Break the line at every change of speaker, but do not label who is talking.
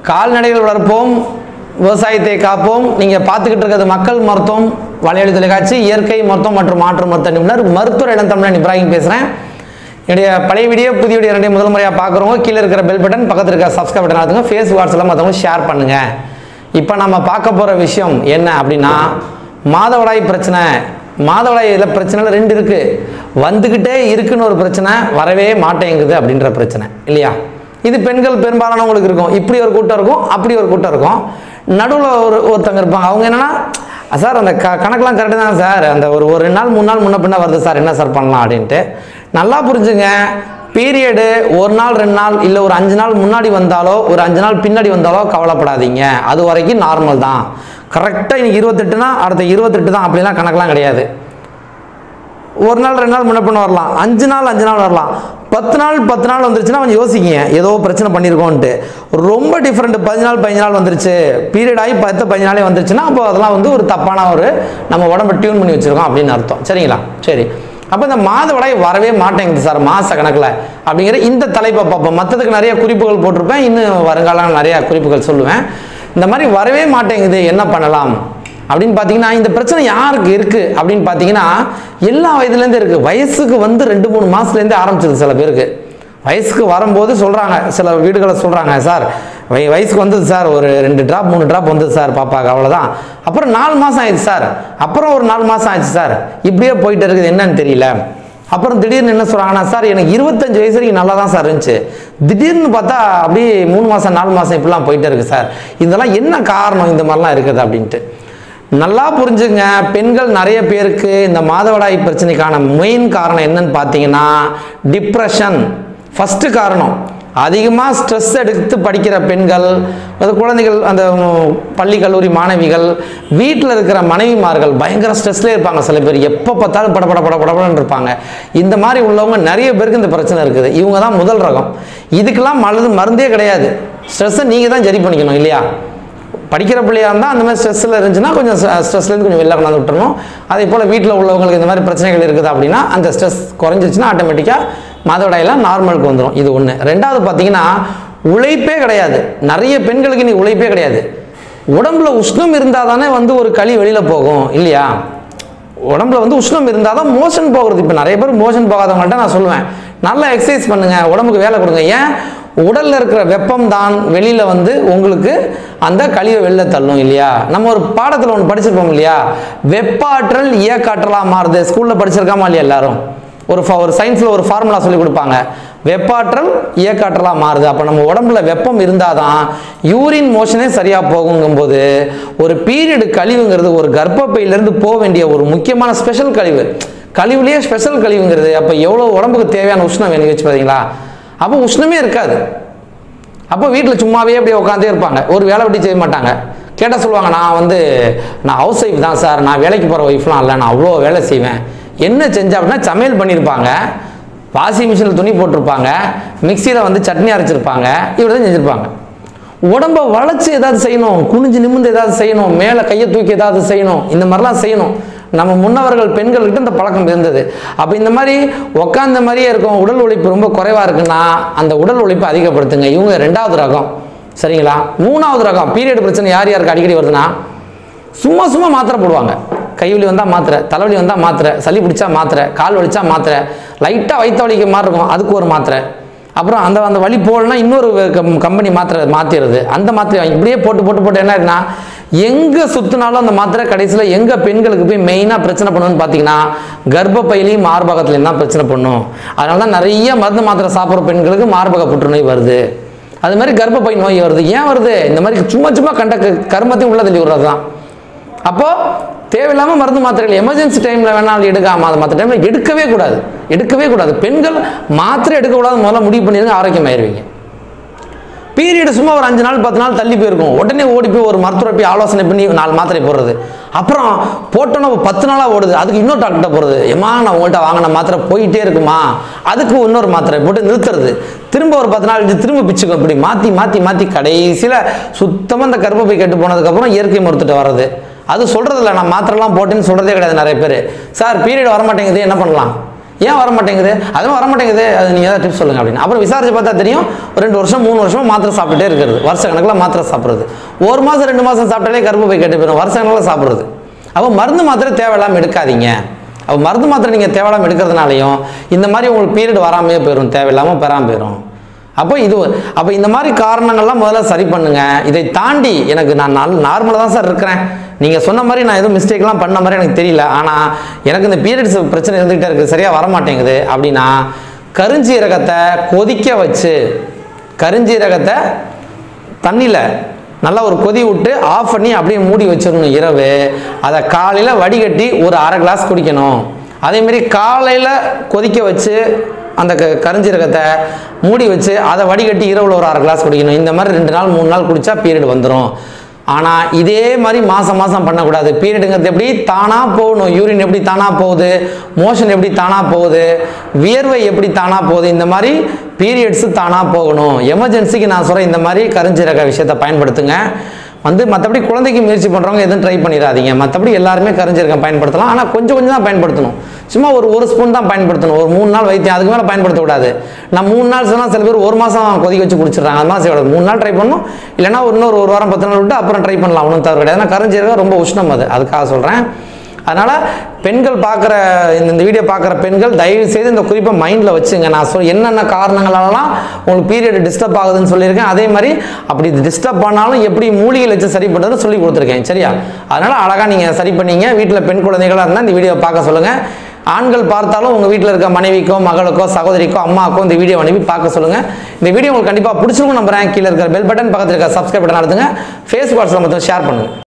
கால்நடைகள் வளர்ப்போம், விவசாயத்தை காப்போம். நீங்கள் பார்த்துக்கிட்டு இருக்கிறது மக்கள் மருத்துவம் வலையொலி தொலைக்காட்சி, இயற்கை மருத்துவம் மற்றும் மாற்று மருத்துவ நிபுணர் மருத்துவர் இளந்தமிழன் இப்ராஹிம் பேசுகிறேன். என்னுடைய பழைய வீடியோ புதிய வீடியோ ரெண்டையும் முதல் முறையாக பார்க்குறவங்க கீழே இருக்கிற பெல் பட்டன், பக்கத்தில் இருக்கிற சப்ஸ்கிரைப் பட்டன் ஆகுதுங்க. ஃபேஸ் வாட்ஸ்அப்பில் மற்றவங்க ஷேர் பண்ணுங்கள். இப்போ நம்ம பார்க்க போகிற விஷயம் என்ன அப்படின்னா, மாதவிடாய் பிரச்சனை. மாதவிடாயில் பிரச்சனை ரெண்டு இருக்குது. வந்துக்கிட்டே இருக்குன்னு ஒரு பிரச்சனை, வரவே மாட்டேங்குது அப்படின்ற பிரச்சனை இல்லையா? இது பெண்கள் பெரும்பாலானவங்களுக்கு இருக்கும். இப்படி ஒரு கூட்டம் இருக்கும், அப்படி ஒரு கூட்டம் இருக்கும். நடுவில் ஒருத்தங்க இருப்பாங்க. அவங்க என்னன்னா, சார் அந்த கணக்கெலாம் கரெக்டு தான் சார், அந்த ஒரு 2 நாள் 3 நாள் முன்ன பின்ன வருது சார், என்ன சார் பண்ணலாம் அப்படின்ட்டு. நல்லா புரிஞ்சுங்க, பீரியடு 1 நாள் 2 நாள் இல்லை ஒரு 5 நாள் முன்னாடி வந்தாலோ ஒரு 5 நாள் பின்னாடி வந்தாலோ கவலைப்படாதீங்க. அது வரைக்கும் நார்மல் தான். கரெக்டாக இன்னைக்கு 28னா அடுத்த 28 தான், அப்படிலாம் கணக்கெலாம் கிடையாது. 1 நாள் 2 நாள் முன்ன பின்ன வரலாம், 5 நாள் வரலாம், 10 நாள் வந்துருச்சுன்னா கொஞ்சம் யோசிக்கிங்க, ஏதோ பிரச்சனை பண்ணியிருக்கோன்ட்டு. ரொம்ப டிஃப்ரெண்ட். 15 நாள் வந்துருச்சு, பீரியட் ஆகி 15 நாளே வந்துருச்சுன்னா அப்போ அதெல்லாம் வந்து ஒரு தப்பான ஒரு நம்ம உடம்பை டியூன் பண்ணி வச்சுருக்கோம் அப்படின்னு அர்த்தம். சரிங்களா? சரி, அப்போ இந்த மாதவிடாய் வரவே மாட்டேங்குது சார் மாத கணக்கில் அப்படிங்கிற இந்த தலைப்பை பார்ப்போம். மற்றதுக்கு நிறைய குறிப்புகள் போட்டிருப்பேன், இன்னும் வருங்காலம் நிறையா குறிப்புகள் சொல்லுவேன். இந்த மாதிரி வரவே மாட்டேங்குது, என்ன பண்ணலாம் அப்படின்னு பார்த்தீங்கன்னா, இந்த பிரச்சனை யாருக்கு இருக்குது அப்படின்னு பார்த்தீங்கன்னா, எல்லா வயதுலேருந்தே இருக்குது. வயசுக்கு வந்து 2-3 மாதத்துலேருந்தே ஆரம்பிச்சது. சில பேருக்கு வயசுக்கு வரும்போது சொல்கிறாங்க, சில வீடுகளை சொல்கிறாங்க, சார் வயசுக்கு வந்தது சார், ஒரு 2 ட்ராப் 3 ட்ராப் வந்தது சார் பாப்பாக்கு, அவ்வளோதான். அப்புறம் 4 மாதம் ஆயிடுச்சு சார், அப்புறம் ஒரு 4 மாதம் ஆயிடுச்சு சார், இப்படியே போயிட்டு இருக்குது, என்னன்னு தெரியல. அப்புறம் திடீர்னு என்ன சொல்கிறாங்கன்னா, சார் எனக்கு 25 வயசு வரைக்கும் நல்லா தான் சார் இருந்துச்சு, திடீர்னு பார்த்தா அப்படியே 3 மாதம் 4 மாதம் இப்படிலாம் போயிட்டே இருக்குது சார், இதெல்லாம் என்ன காரணம் இந்த மாதிரிலாம் இருக்குது அப்படின்ட்டு. நல்லா புரிஞ்சுங்க, பெண்கள் நிறைய பேருக்கு இந்த மாதவிடாய் பிரச்சனைக்கான மெயின் காரணம் என்னன்னு பார்த்தீங்கன்னா டிப்ரெஷன். ஃபஸ்ட்டு காரணம். அதிகமாக ஸ்ட்ரெஸ் எடுத்து படிக்கிற பெண்கள், அது குழந்தைகள், அந்த பள்ளி கல்லூரி மாணவிகள், வீட்டில் இருக்கிற மனைவிமார்கள் பயங்கர ஸ்ட்ரெஸ்லேயே இருப்பாங்க. சில பேர் எப்போ பார்த்தாலும் படபடன்னு இருப்பாங்க. இந்த மாதிரி உள்ளவங்க நிறைய பேருக்கு இந்த பிரச்சனை இருக்குது. இவங்க தான் முதல் ரகம். இதுக்கெல்லாம் மருந்தே கிடையாது. ஸ்ட்ரெஸ்ஸை நீங்கள் தான் சரி பண்ணிக்கணும் இல்லையா? படிக்கிற பிள்ளையாக இருந்தால் அந்த மாதிரி ஸ்ட்ரெஸ்ஸில் இருந்துச்சுன்னா கொஞ்சம் ஸ்ட்ரெஸ்லேருந்து கொஞ்சம் வெளில கொண்டாந்து விட்டுறணும். அதே போல் வீட்டில் உள்ளவங்களுக்கு இந்த மாதிரி பிரச்சனைகள் இருக்குது அப்படின்னா அந்த ஸ்ட்ரெஸ் குறைஞ்சிச்சுன்னா ஆட்டோமேட்டிக்காக மாதவிடாயெல்லாம் நார்மலுக்கு வந்துடும். இது ஒன்று. ரெண்டாவது பார்த்தீங்கன்னா, உழைப்பே கிடையாது. நிறைய பெண்களுக்கு இன்னைக்கு உழைப்பே கிடையாது. உடம்புல உஷ்ணம் இருந்தால் தானே வந்து ஒரு களி வெளியில் போகும் இல்லையா? உடம்புல வந்து உஷ்ணம் இருந்தால் தான் மோஷன் போகிறது. இப்போ நிறைய பேர் மோஷன் போகாதவங்கள்ட்ட நான் சொல்லுவேன், நல்லா எக்ஸசைஸ் பண்ணுங்கள், உடம்புக்கு வேலை கொடுங்க. ஏன்? உடலில் இருக்கிற வெப்பம் தான் வெளியில் வந்து உங்களுக்கு அந்த கழிவை வெளில தள்ளும் இல்லையா? நம்ம ஒரு பாடத்தில் ஒன்று படிச்சிருப்போம் இல்லையா, வெப்பாற்றல் இயக்காற்றலாக மாறுது. ஸ்கூலில் படிச்சிருக்காமா இல்லையா எல்லாரும்? ஒரு சயின்ஸில் ஒரு ஃபார்முலா சொல்லி கொடுப்பாங்க, வெப்பாற்றல் இயக்காற்றலாக மாறுது. அப்போ நம்ம உடம்புல வெப்பம் இருந்தால் தான் யூரின் மோஷனே சரியாக போகுங்கும்போது, ஒரு பீரியடு கழிவுங்கிறது ஒரு கர்ப்பப்பையிலேருந்து போக வேண்டிய ஒரு முக்கியமான ஸ்பெஷல் கழிவு. கழிவுலேயே ஸ்பெஷல் கழிவுங்கிறது. அப்போ எவ்வளோ உடம்புக்கு தேவையான உஷ்ணம் வேணும் வச்சு பார்த்தீங்களா? அப்போ உஷ்ணமே இருக்காது. அப்போ வீட்டில் சும்மாவே அப்படியே உட்காந்தே இருப்பாங்க, ஒரு வேலை வெட்டி செய்ய மாட்டாங்க. கேட்டால் சொல்லுவாங்க, நான் ஹவுஸ் ஒய்ஃப் தான் சார், நான் வேலைக்கு போகிற ஒய்ஃப்லாம் இல்லை, நான் அவ்வளோ வேலை செய்வேன். என்ன செஞ்சா அப்படின்னா, சமையல் பண்ணியிருப்பாங்க, வாஷிங் மிஷினில் துணி போட்டிருப்பாங்க, மிக்சியில் வந்து சட்னி அரைச்சிருப்பாங்க, இப்படி தான் செஞ்சுருப்பாங்க. உடம்பை வளைச்சி ஏதாவது செய்யணும், குனிஞ்சு நிமிந்து ஏதாவது செய்யணும், மேலே கையை தூக்கி ஏதாவது செய்யணும், இந்த மாதிரிலாம் செய்யணும். நம்ம முன்னவர்கள் பெண்கள்கிட்ட இந்த பழக்கம் இருந்தது. அப்போ இந்த மாதிரி உட்காந்த மாதிரியே இருக்கும், உடல் உழைப்பு ரொம்ப குறைவாக இருக்குன்னா அந்த உடல் உழைப்பை அதிகப்படுத்துங்க. இவங்க 2வது ரகம். சரிங்களா? 3வது ரகம். பீரியட் பிரச்சனை யாருக்கு அடிக்கடி வருதுன்னா, சும்மா மாத்திரை போடுவாங்க. கைவலி வந்தால் மாத்திரை, தலைவலி வந்தால் மாத்திரை, சளி பிடிச்சா மாத்திரை, கால் வலிச்சா மாத்திரை, லைட்டாக வயிற்று வலிக்க மாதிரி இருக்கும், அதுக்கு ஒரு மாத்திரை. அப்புறம் அந்த வலி போடலன்னா இன்னொரு கம்பெனி மாத்திரை மாற்றிடுறது. அந்த மாத்திரை இப்படியே போட்டு என்ன இருக்குன்னா, எங்கே சுற்றினாலும் அந்த மாத்திரை கடைசியில் எங்கே பெண்களுக்கு போய் மெயினாக பிரச்சனை பண்ணுன்னு பார்த்தீங்கன்னா, கர்ப்பப்பையிலையும் மார்பகத்துலையும் தான் பிரச்சனை பண்ணும். அதனால தான் நிறைய மருந்து மாத்திரை சாப்பிட்ற பெண்களுக்கு மார்பக புற்றுநோய் வருது. அது மாதிரி கர்ப்பப்பை நோய் வருது. ஏன் வருது? இந்த மாதிரி சும்மா கண்ட கர்மத்தையும் உள்ள தள்ளி விடுறது தான். அப்போது தேவையில்லாமல் மருந்து மாத்திரைகள் எமர்ஜென்சி டைமில் வேணாலும் எடுக்காமல், அது மற்ற டைமில் எடுக்கவே கூடாது. பெண்கள் மாத்திரை எடுக்கக்கூடாது, முதல்ல முடிவு பண்ணிடுங்க, ஆரோக்கியமாயிருவீங்க. பீரியடு சும்மா ஒரு 5 நாள் 10 நாள் தள்ளி போயிருக்கும், உடனே ஓடி போய் ஒரு மருத்துவரை போய் ஆலோசனை பண்ணி 4 மாத்திரை போடுறது. அப்புறம் போட்டோன்னா 10 நாளாக ஓடுது, அதுக்கு இன்னொரு டாக்டர்கிட்ட போகிறது, ஏமா நான் உங்கள்கிட்ட வாங்கின மாத்திரை போயிட்டே இருக்குமா, அதுக்கு இன்னொரு மாத்திரை போட்டு நிறுத்துறது, திரும்ப ஒரு 10 நாள் திரும்ப பிச்சுக்கும். இப்படி மாற்றி கடைசியில் சுத்தமாக இந்த கர்ப்பப்பை கெட்டு போனதுக்கப்புறம் இயற்கை மருத்துவத்தை வர்றது. அது சொல்கிறதில்ல, நான் மாத்திரைலாம் போட்டேன்னு சொல்கிறதே கிடையாது நிறைய பேர். சார் பீரியட் வரமாட்டேங்குது, என்ன பண்ணலாம்? ஏன் வர மாட்டேங்குது? அதுவும் வர மாட்டேங்குது, அது நீங்கள் ஏதாவது டிப்ஸ் சொல்லுங்கள் அப்படின்னு. அப்புறம் விசாரிச்சு பார்த்தா தெரியும், 2 வருஷம் 3 வருஷம் மாத்திரை சாப்பிட்டுட்டே இருக்கிறது, வருஷ கணக்கில் மாத்திரை சாப்பிட்றது. 1 மாதம் 2 மாதம் சாப்பிட்டாலே கர்ப்பப்பை கெட்டு போயிடும், வருஷ கணக்கில் சாப்பிட்றது. அப்போ மருந்து மாத்திரை தேவையில்லாமல் எடுக்காதீங்க. அப்போ மருந்து மாத்திரை நீங்கள் தேவையில்லாமல் எடுக்கிறதுனாலையும் இந்த மாதிரி உங்களுக்கு பீரியட் வராமையே போயிடும், தேவையில்லாமல் பெறாமல் போயிடும். அப்போ இந்த மாதிரி காரணங்கள்லாம் முதல்ல சரி பண்ணுங்க. இதை தாண்டி எனக்கு நான் நார்மலாக தான் சார் இருக்கிறேன், நீங்கள் சொன்ன மாதிரி நான் எதுவும் மிஸ்டேக்லாம் பண்ண மாதிரி எனக்கு தெரியல, ஆனால் எனக்கு இந்த பீரியட்ஸ் பிரச்சனை இருந்துகிட்டே இருக்குது, சரியாக வரமாட்டேங்குது அப்படின்னா கருஞ்சீரகத்தை கொதிக்க வச்சு, கருஞ்சீரகத்தை தண்ணியில் நல்லா ஒரு கொதி விட்டு ஆஃப் பண்ணி அப்படியே மூடி வச்சிடணும் இரவு. அதை காலையில் வடிகட்டி ஒரு 1/2 கிளாஸ் குடிக்கணும். அதேமாரி காலையில் கொதிக்க வச்சு அந்த கருஞ்சீரகத்தை மூடி வச்சு அதை வடிகட்டி இரவில் ஒரு 1/2 கிளாஸ் குடிக்கணும். இந்த மாதிரி 2 நாள் 3 நாள் குடித்தா பீரியட் வந்துடும். ஆனால் இதே மாதிரி மாதம் பண்ணக்கூடாது. பீரியடுங்கிறது எப்படி தானாக போகணும், யூரின் எப்படி தானாக போகுது, மோஷன் எப்படி தானாக போகுது, வியர்வை எப்படி தானாக போகுது, இந்த மாதிரி பீரியட்ஸு தானாக போகணும். எமர்ஜென்சிக்கு நான் சொல்கிறேன், இந்த மாதிரி கருஞ்சீரக விஷயத்தை பயன்படுத்துங்க. மற்றபடி குழந்தைக்கு முயற்சி பண்ணுறவங்க எதுவும் ட்ரை பண்ணிடாதீங்க. மற்றபடி எல்லாருமே கருஞ்சீரகம் பயன்படுத்தலாம், ஆனால் கொஞ்சம் தான் பயன்படுத்தணும். சும்மா ஒரு ஸ்பூன் தான் பயன்படுத்தணும். ஒரு 3 நாள் வைத்தியம், அதுக்கு மேலே பயன்படுத்தக்கூடாது. நான் 3 நாள் சொன்னால் சில பேர் 1 மாதம் கொதிக்க வச்சு குடிச்சிடுறாங்க. அது மாதிரி செய்யக்கூடாது. 3 நாள் ட்ரை பண்ணணும், இல்லைனா இன்னொரு 1 வாரம் 10 நாள் விட்டு அப்புறம் ட்ரை பண்ணலாம், ஒன்றும் தவிர கிடையாது. ஏன்னா கருஞ்சீரகம் ரொம்ப உஷ்ணம், அதுக்காக சொல்கிறேன். அதனால் பெண்கள் பார்க்குற இந்த வீடியோ பார்க்குற பெண்கள் தயவு செய்து இந்த குறிப்பை மைண்டில் வச்சுங்க. நான் என்னென்ன காரணங்களாலாம் உங்களுக்கு பீரியட் டிஸ்டர்ப் ஆகுதுன்னு சொல்லியிருக்கேன். அதே மாதிரி அப்படி டிஸ்டர்ப் பண்ணாலும் எப்படி மூலிகையில் வச்சு சரி பண்ணுறதுன்னு சொல்லி கொடுத்துருக்கேன், சரியா? அதனால் அழகாக நீங்கள் சரி பண்ணீங்க. வீட்டில் பெண் குழந்தைகளாக இருந்தால் இந்த வீடியோ பார்க்க சொல்லுங்கள். ஆண்கள் பார்த்தாலும் உங்கள் வீட்டில் இருக்க மனைவிக்கோ மகளுக்கோ சகோதரிக்கோ அம்மாக்கோ இந்த வீடியோ அனுப்பி பார்க்க சொல்லுங்கள். இந்த வீடியோ உங்களுக்கு கண்டிப்பாக பிடிச்சிருக்கும் நம்புறேன். கீழே இருக்கிற பெல் பட்டன், பக்கத்தில் இருக்கிற சப்ஸ்கிரைப் பட்டன் அழுத்துங்க. ஃபேஸ்புக் வாட்ஸ்அப்பில் மட்டும் ஷேர் பண்ணுங்கள்.